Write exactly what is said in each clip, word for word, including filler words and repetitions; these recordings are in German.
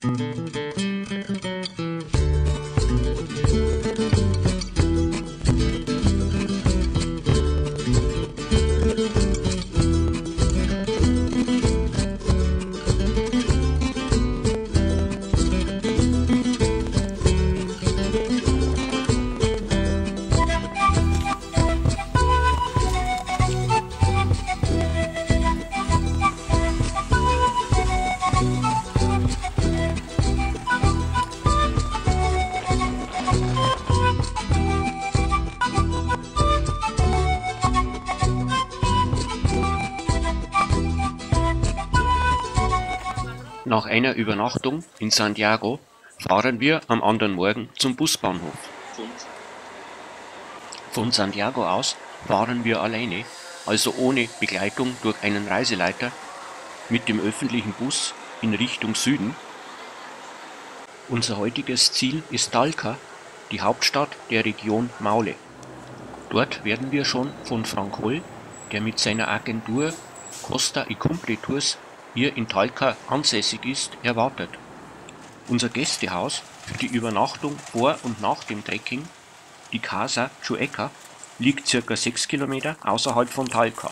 Nach einer Übernachtung in Santiago fahren wir am anderen Morgen zum Busbahnhof. Von Santiago aus fahren wir alleine, also ohne Begleitung durch einen Reiseleiter, mit dem öffentlichen Bus in Richtung Süden. Unser heutiges Ziel ist Talca, die Hauptstadt der Region Maule. Dort werden wir schon von Frank Holl, der mit seiner Agentur Costa y Cumbre Tours hier in Talca ansässig ist, erwartet. Unser Gästehaus für die Übernachtung vor und nach dem Trekking, die Casa Chueca, liegt ca. sechs Kilometer außerhalb von Talca.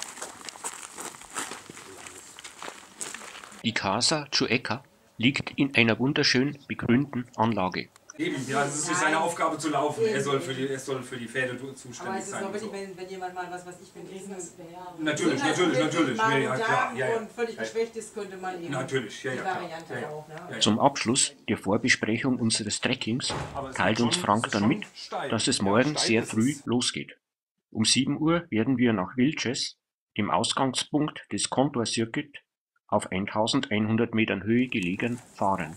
Die Casa Chueca liegt in einer wunderschön begrünten Anlage. Eben, ja, es ist seine Aufgabe zu laufen. Er soll für die, er soll für die Pferde zuständig aber es ist sein. doch wirklich, So. wenn, wenn jemand mal, was weiß ich, wenn Riesen... Natürlich, natürlich, natürlich. Ja, ja, klar. Ja, ja. Und völlig geschwächt ist, könnte man eben Natürlich, ja, ja, die klar. Variante Ja, ja. auch. Ne? Ja, ja. Zum Abschluss der Vorbesprechung unseres Trekkings teilt uns Frank dann mit, dass es morgen sehr früh losgeht. Um sieben Uhr werden wir nach Vilches, dem Ausgangspunkt des Contour Circuit, auf eintausendeinhundert Metern Höhe gelegen, fahren.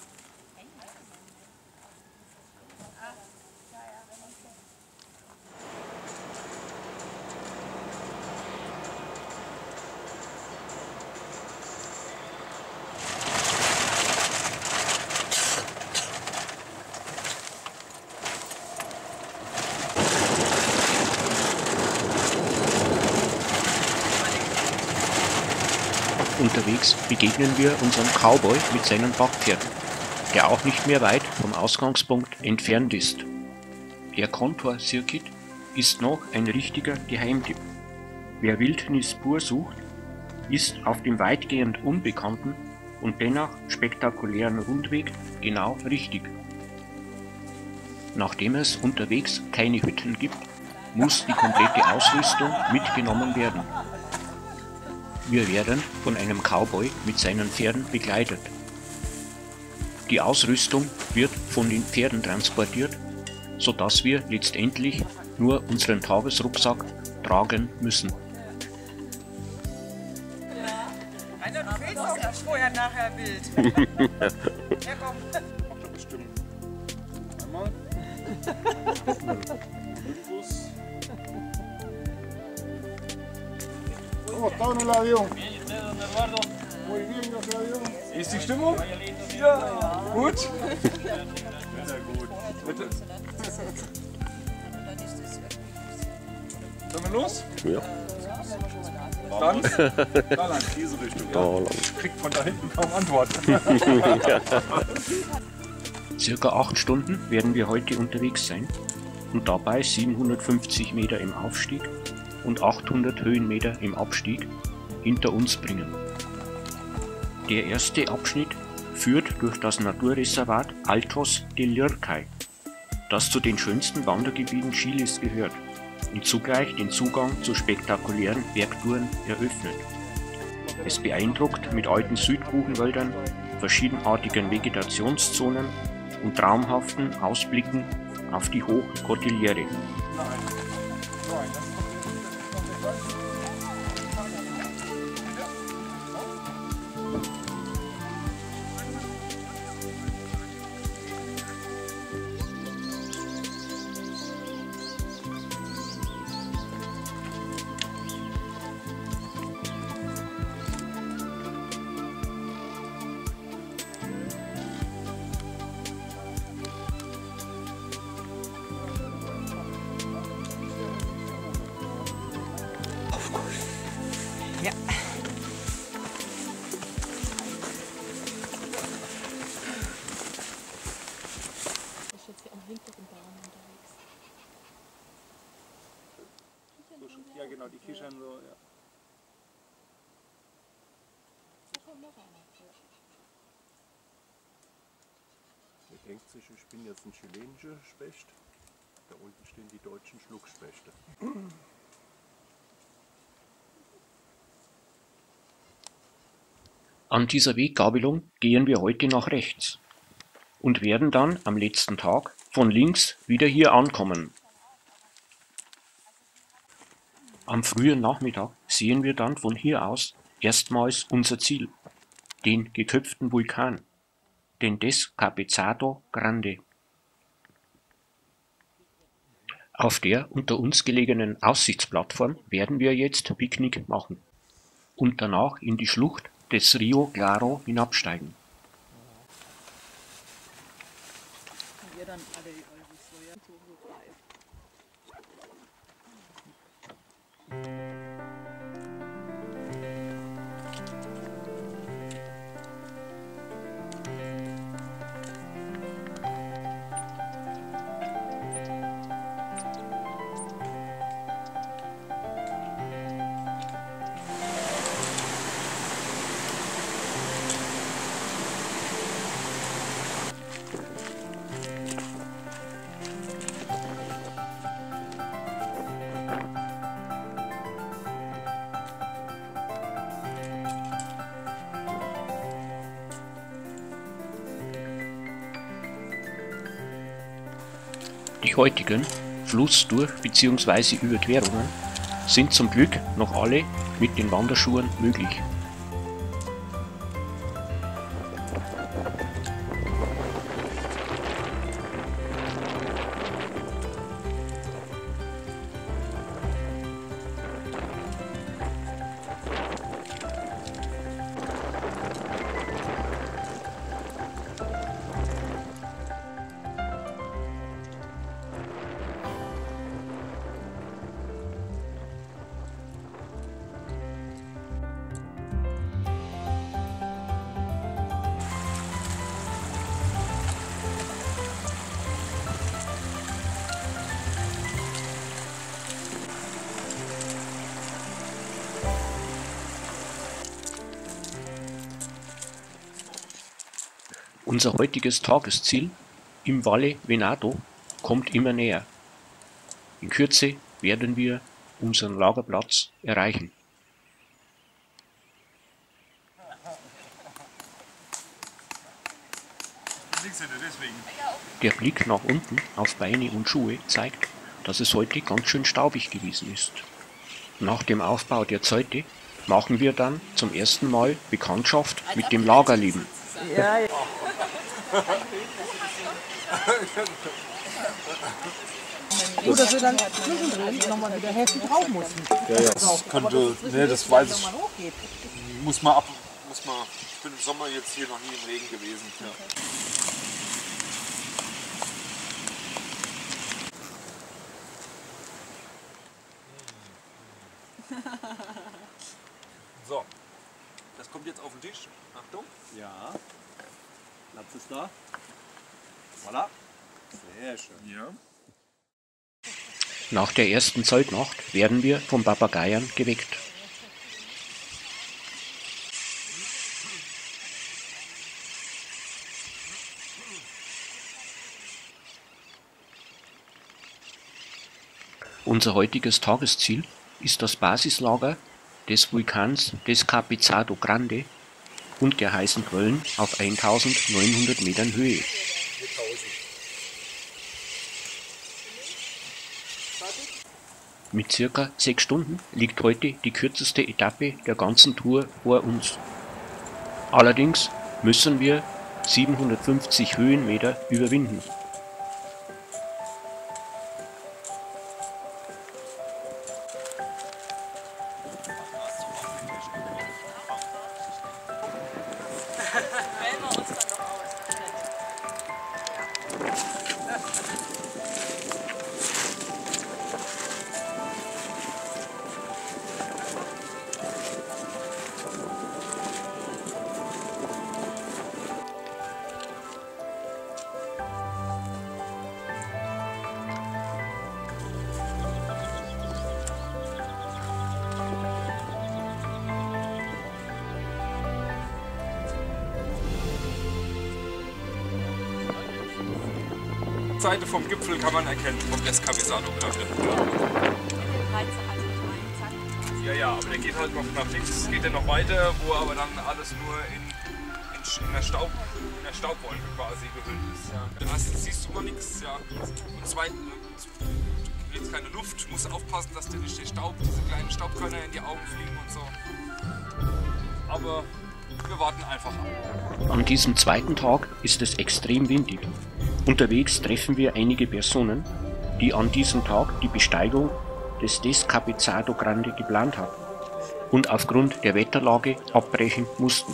Unterwegs begegnen wir unserem Cowboy mit seinen Backpferden, der auch nicht mehr weit vom Ausgangspunkt entfernt ist. Der Contour Circuit ist noch ein richtiger Geheimtipp. Wer Wildnis pur sucht, ist auf dem weitgehend unbekannten und dennoch spektakulären Rundweg genau richtig. Nachdem es unterwegs keine Hütten gibt, muss die komplette Ausrüstung mitgenommen werden. Wir werden von einem Cowboy mit seinen Pferden begleitet. Die Ausrüstung wird von den Pferden transportiert, sodass wir letztendlich nur unseren Tagesrucksack tragen müssen. Einer, du willst auch nicht vorher, nachher wild. Ja, komm. Macht er bestimmt. Einmal. Fuß. ¿Cómo está, don Eladio? Bien, ¿y usted, don Eduardo? Muy bien, gracias a Dios. Wie ist die Stimmung? Ja, gut. Sehr gut. Bitte. Sollen wir los? Ja. Dann? Da lang, diese Richtung. Ja. Kriegt von da hinten kaum Antwort. Circa acht Stunden werden wir heute unterwegs sein und dabei siebenhundertfünfzig Meter im Aufstieg und achthundert Höhenmeter im Abstieg hinter uns bringen. Der erste Abschnitt führt durch das Naturreservat Altos del Lircay, das zu den schönsten Wandergebieten Chiles gehört und zugleich den Zugang zu spektakulären Bergtouren eröffnet. Es beeindruckt mit alten Südbuchenwäldern, verschiedenartigen Vegetationszonen und traumhaften Ausblicken auf die Hochkordillere. genau, die kichern so, ja. Ihr denkt sich, ich bin jetzt ein chilenischer Specht. Da unten stehen die deutschen Schluckspechte. An dieser Weggabelung gehen wir heute nach rechts und werden dann am letzten Tag von links wieder hier ankommen. Am frühen Nachmittag sehen wir dann von hier aus erstmals unser Ziel, den geköpften Vulkan, den Descapezado Grande. Auf der unter uns gelegenen Aussichtsplattform werden wir jetzt Picknick machen und danach in die Schlucht des Rio Claro hinabsteigen. Die heutigen Flussdurch- bzw. Überquerungen sind zum Glück noch alle mit den Wanderschuhen möglich. Unser heutiges Tagesziel im Valle Venado kommt immer näher. In Kürze werden wir unseren Lagerplatz erreichen. Der Blick nach unten auf Beine und Schuhe zeigt, dass es heute ganz schön staubig gewesen ist. Nach dem Aufbau der Zelte machen wir dann zum ersten Mal Bekanntschaft mit dem Lagerleben. Ja, ja. So, dass wir dann zwischendrin nochmal wieder Hälfte drauf mussten. Ja, ja, das könnte, ne, das weiß ich. Muss mal ab, muss mal, ich bin im Sommer jetzt hier noch nie im Regen gewesen. Ja. So, das kommt jetzt auf den Tisch. Achtung. Ja. Platz ist da. Voilà. Sehr schön. Ja. Nach der ersten Zeltnacht werden wir von Papageiern geweckt. Unser heutiges Tagesziel ist das Basislager des Vulkans Descapezado Grande und der heißen Quellen auf eintausendneunhundert Metern Höhe. Mit circa sechs Stunden liegt heute die kürzeste Etappe der ganzen Tour vor uns. Allerdings müssen wir siebenhundertfünfzig Höhenmeter überwinden. Nordseite vom Gipfel kann man erkennen, vom Descamisado. Ja, ja, aber der geht halt noch nach links, geht er noch weiter, wo aber dann alles nur in, in, in, der, Staub, in der Staubwolke quasi gehüllt ist. Ja. Erstens siehst du mal nichts, ja. Und zweitens jetzt keine Luft, musst aufpassen, dass dir nicht der Staub, diese kleinen Staubkörner in die Augen fliegen und so. Aber wir warten einfach ab. An diesem zweiten Tag ist es extrem windig. Unterwegs treffen wir einige Personen, die an diesem Tag die Besteigung des Descamisado Grande geplant haben und aufgrund der Wetterlage abbrechen mussten.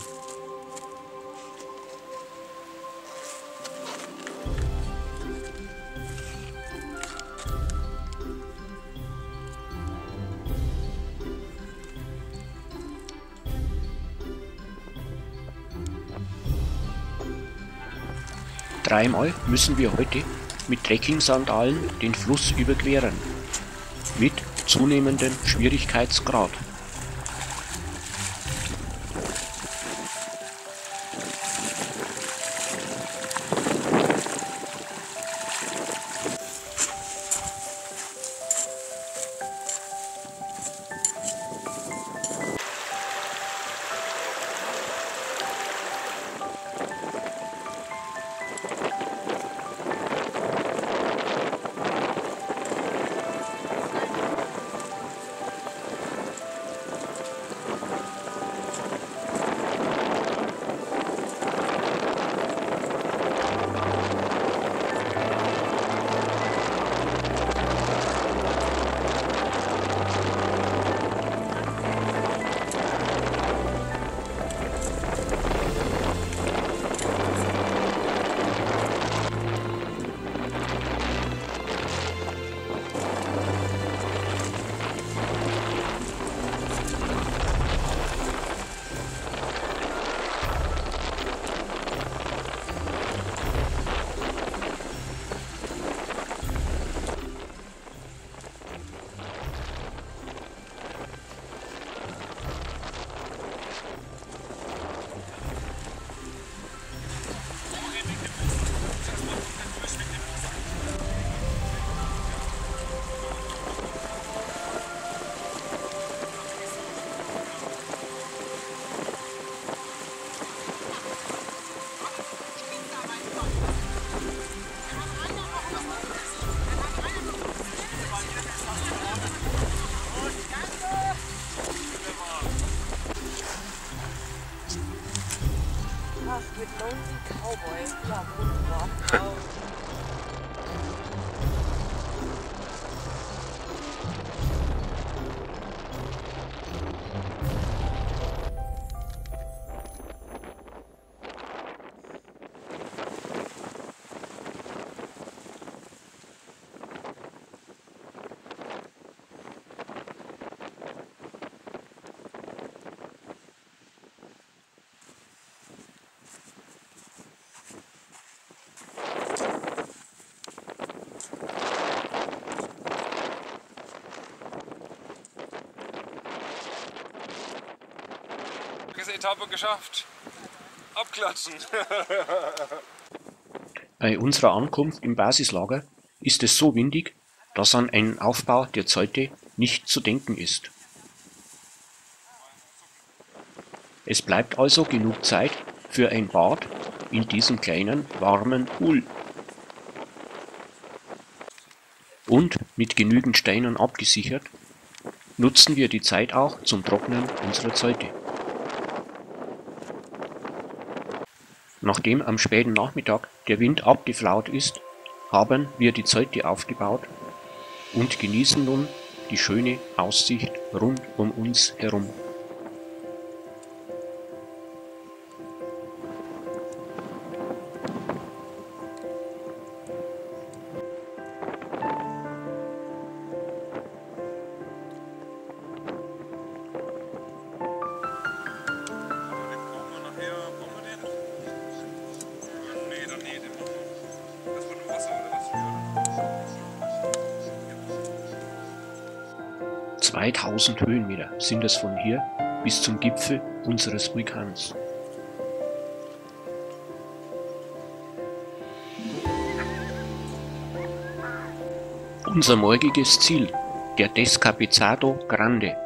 Dreimal müssen wir heute mit Trekking-Sandalen den Fluss überqueren, mit zunehmendem Schwierigkeitsgrad. Mit Lonely Cowboy. Ja, wunderbar. Etappe geschafft. Abklatschen. Bei unserer Ankunft im Basislager ist es so windig, dass an einen Aufbau der Zelte nicht zu denken ist. Es bleibt also genug Zeit für ein Bad in diesem kleinen, warmen Pool. Und mit genügend Steinen abgesichert, nutzen wir die Zeit auch zum Trocknen unserer Zelte. Nachdem am späten Nachmittag der Wind abgeflaut ist, haben wir die Zelte aufgebaut und genießen nun die schöne Aussicht rund um uns herum. zweitausend Höhenmeter sind es von hier bis zum Gipfel unseres Vulkans. Unser morgiges Ziel, der Descapezado Grande.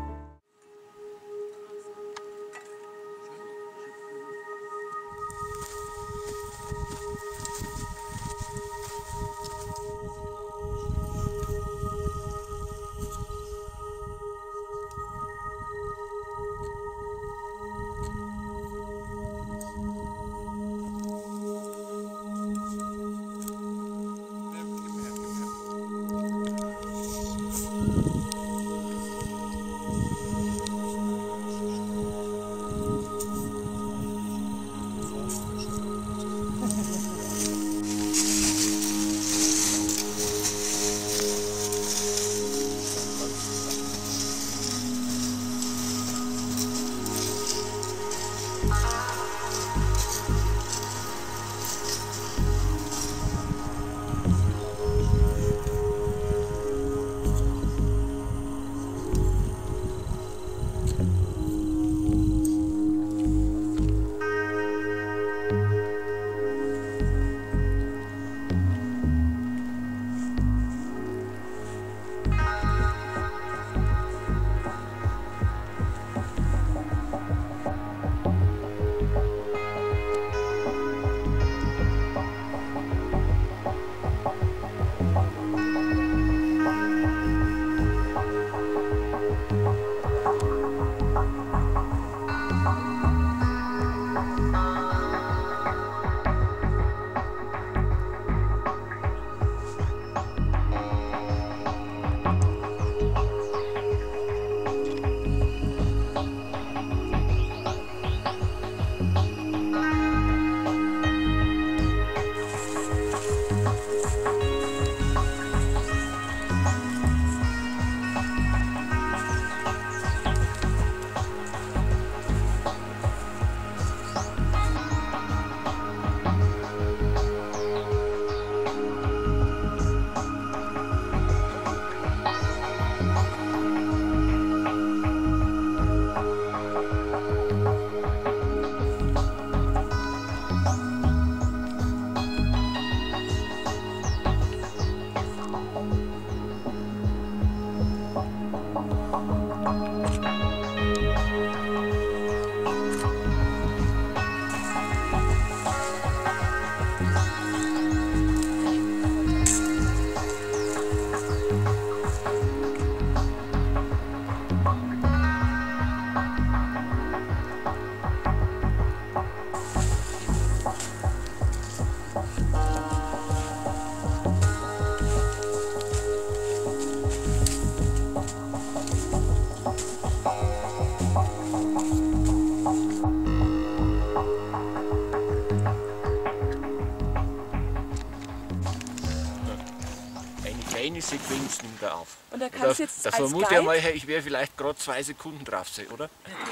Eine Sequenz nimmt er auf. Und er kann es jetzt da als vermute Guide... ich mal, ich wäre vielleicht gerade zwei Sekunden drauf sein, oder?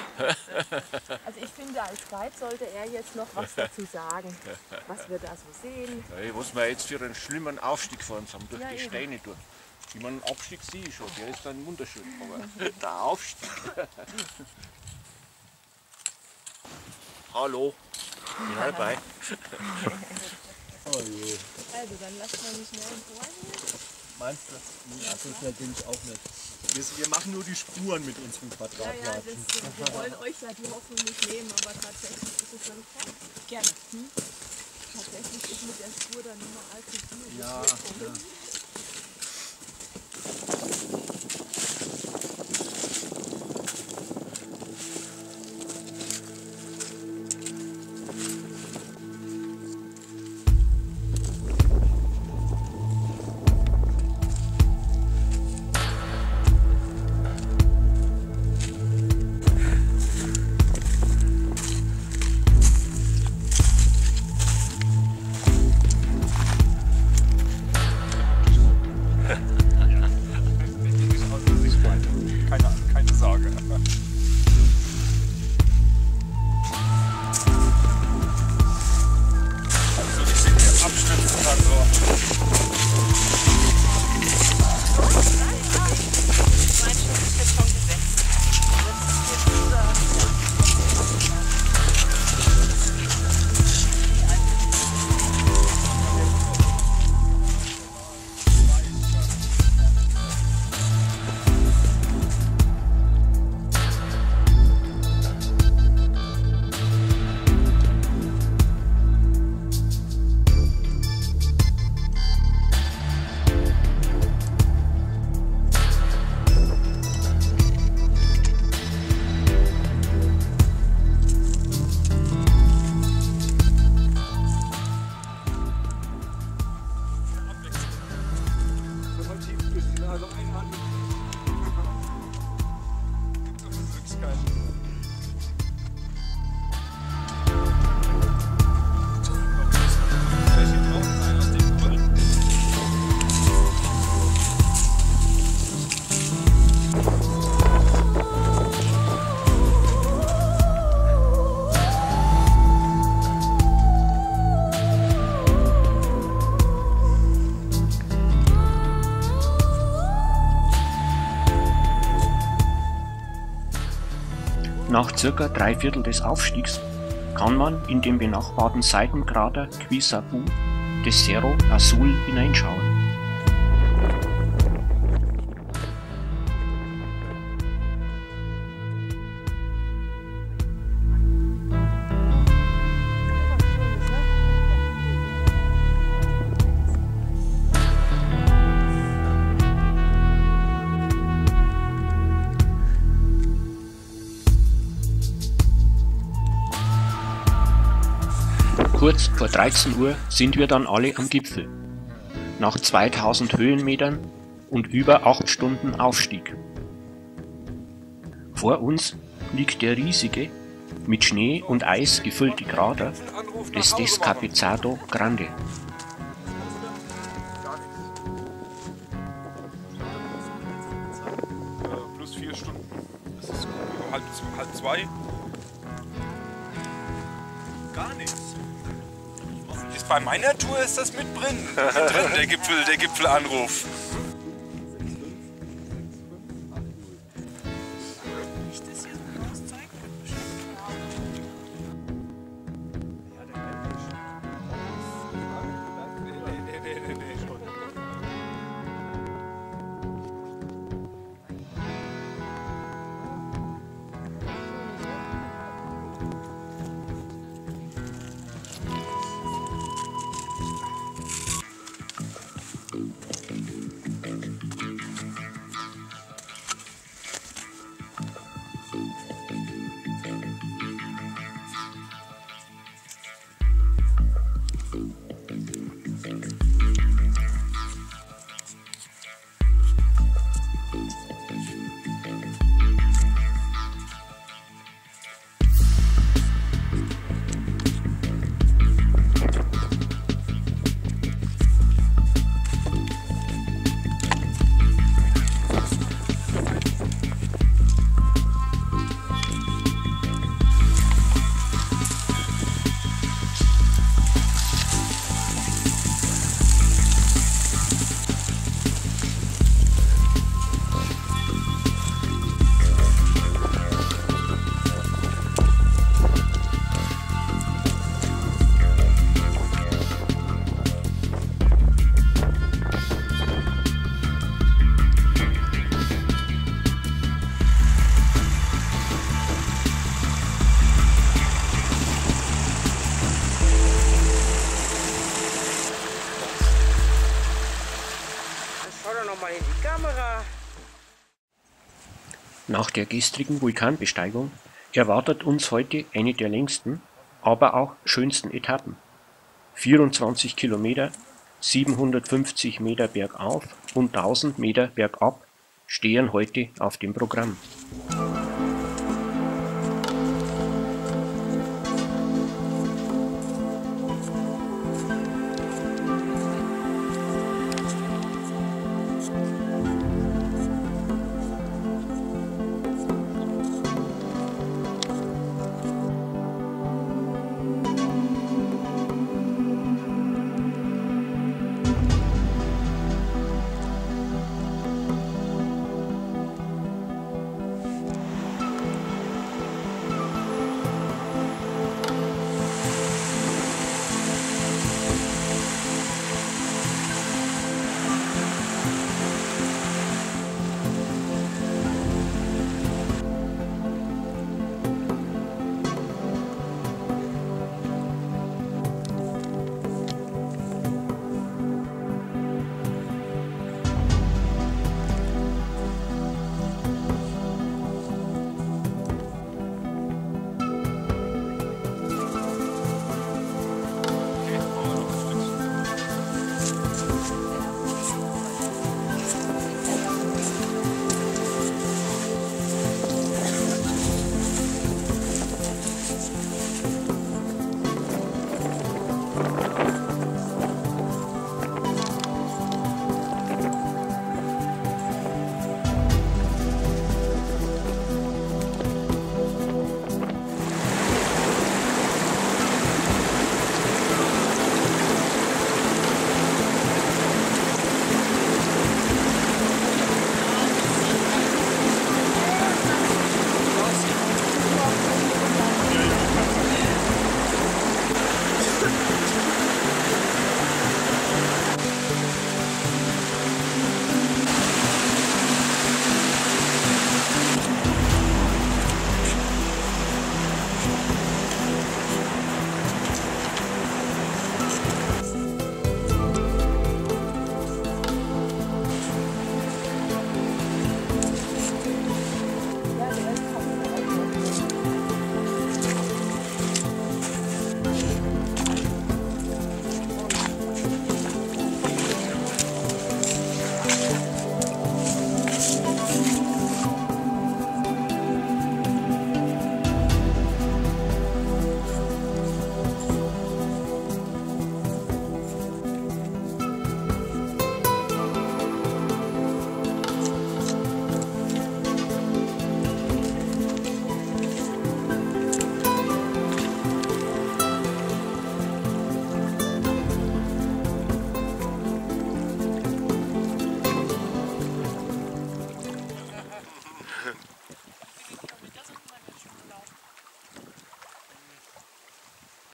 Also ich finde, als Guide sollte er jetzt noch was dazu sagen, was wir da so sehen. Ja, was wir jetzt für einen schlimmen Aufstieg vor uns haben, durch Ja, die eben. Steine durch. Ich meine, den Abstieg sehe ich schon, der ist dann wunderschön, aber der Aufstieg... Hallo, bin dabei. Oh je. Also dann lassen wir mich schnell vornehmen. Meinst du? Nee, also schnell bin ich auch nicht. Wir, wir machen nur die Spuren mit unseren Ja, Quadratwatts. ja, das, wir wollen euch ja die Hoffnung nicht nehmen, aber tatsächlich ist es dann okay. Gerne. Hm? Tatsächlich ist mit der Spur dann nicht mehr allzu viel. Ja, ja. Nach circa drei Viertel des Aufstiegs kann man in den benachbarten Seitenkrater Quisabu des Cerro Azul hineinschauen. Kurz vor dreizehn Uhr sind wir dann alle am Gipfel. Nach zweitausend Höhenmetern und über acht Stunden Aufstieg. Vor uns liegt der riesige, mit Schnee und Eis gefüllte Krater des Descapizado Grande. Äh, plus vier Stunden. Das ist um halb, halb zwei. Gar nichts. Ist bei meiner Tour ist das mit drin. Mit drin, der Gipfel, der Gipfelanruf. Nach der gestrigen Vulkanbesteigung erwartet uns heute eine der längsten, aber auch schönsten Etappen. vierundzwanzig Kilometer, siebenhundertfünfzig Meter bergauf und tausend Meter bergab stehen heute auf dem Programm.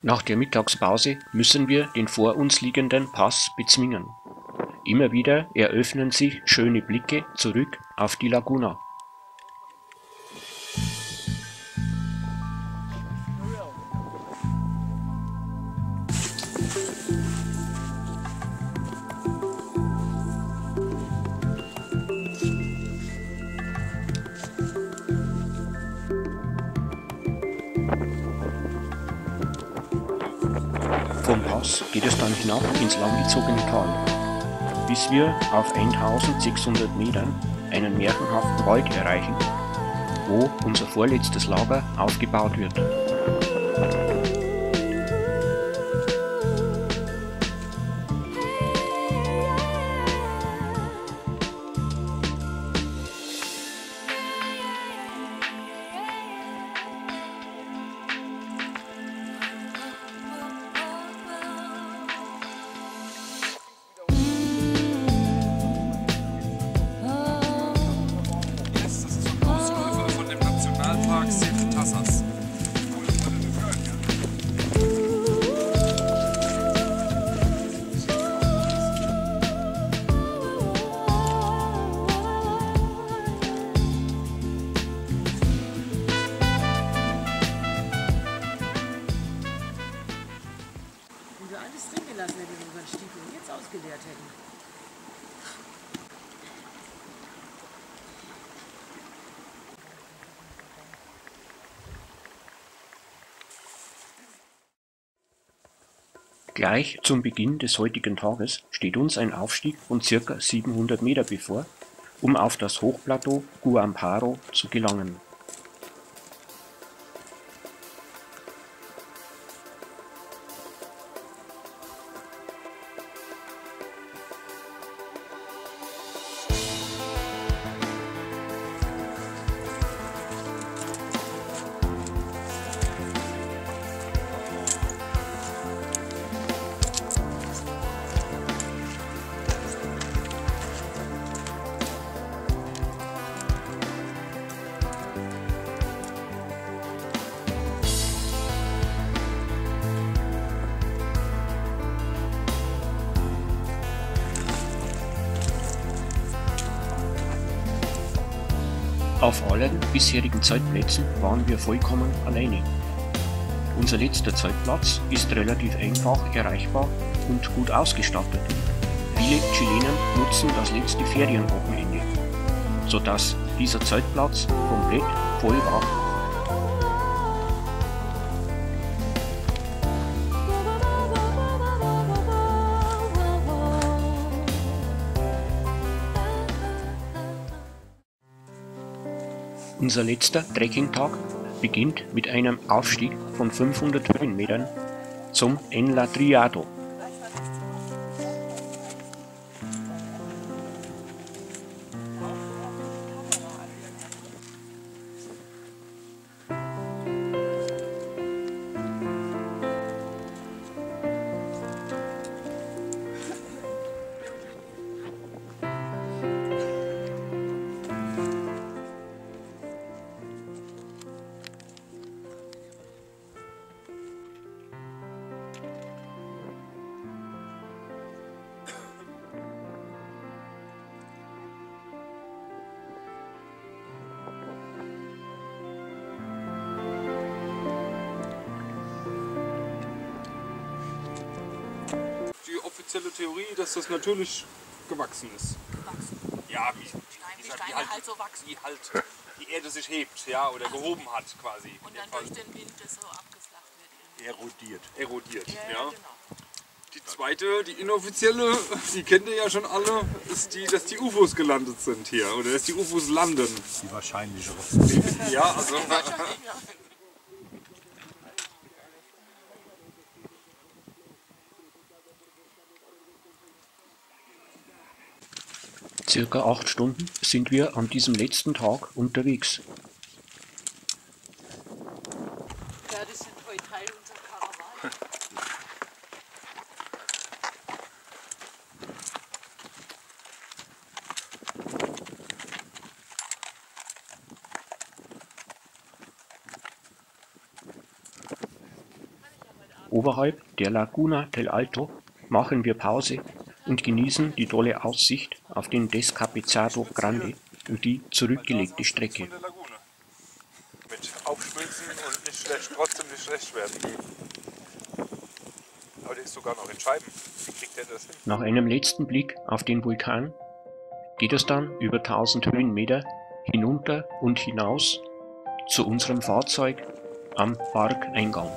Nach der Mittagspause müssen wir den vor uns liegenden Pass bezwingen. Immer wieder eröffnen sich schöne Blicke zurück auf die Laguna. Vom Pass geht es dann hinab ins langgezogene Tal, bis wir auf eintausendsechshundert Metern einen märchenhaften Wald erreichen, wo unser vorletztes Lager aufgebaut wird. Alles drin gelassen hätten in unseren Stiefel und jetzt ausgeleert hätten. Gleich zum Beginn des heutigen Tages steht uns ein Aufstieg von ca. siebenhundert Meter bevor, um auf das Hochplateau Guamparo zu gelangen. Auf allen bisherigen Zeltplätzen waren wir vollkommen alleine. Unser letzter Zeltplatz ist relativ einfach erreichbar und gut ausgestattet. Viele Chilenen nutzen das letzte Ferienwochenende, sodass dieser Zeltplatz komplett voll war. Unser letzter Trekkingtag beginnt mit einem Aufstieg von fünfhundert Höhenmetern zum Enlatriado. Offizielle Theorie, dass das natürlich gewachsen ist. Gewachsen. Ja, wie, Nein, wie, die wie, Steine halt, halt so wachsen. wie halt die Erde sich hebt, ja, oder gehoben hat quasi. Und dann durch den Wind das so abgeflacht wird. Erodiert. Erodiert, Ja, ja. genau. Die zweite, die inoffizielle, die kennt ihr ja schon alle, ist die, dass die U F Os gelandet sind hier, oder dass die U F Os landen. Die wahrscheinlichere. Ja, also... Circa acht Stunden sind wir an diesem letzten Tag unterwegs. Ja, das sind heute Teil unserer Karawane. Oberhalb der Laguna del Alto machen wir Pause und genießen die tolle Aussicht auf den Descapezado Grande und die zurückgelegte Strecke. Von der Lagune. Mit Aufschmilzen und nicht schlecht, trotzdem nicht schlecht werden. Aber der ist sogar noch in Scheiben. Wie kriegt der das hin? Nach einem letzten Blick auf den Vulkan geht es dann über tausend Höhenmeter hinunter und hinaus zu unserem Fahrzeug am Parkeingang.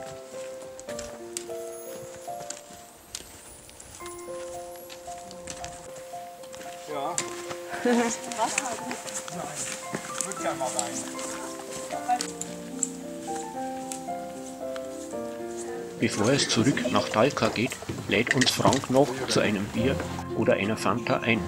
Ja. Ich würde gerne mal rein. Bevor es zurück nach Talca geht, lädt uns Frank noch zu einem Bier oder einer Fanta ein.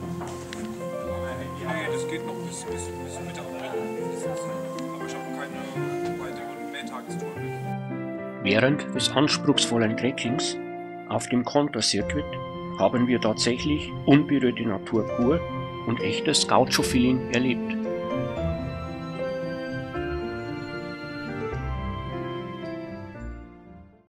Ja, das geht noch bis, bis, bis Mittag. Aber ich habe keine weiteren Mehrtagestouren. Während des anspruchsvollen Trekkings auf dem Conta-Circuit haben wir tatsächlich unberührte Natur pur und echtes Gaucho-Feeling erlebt.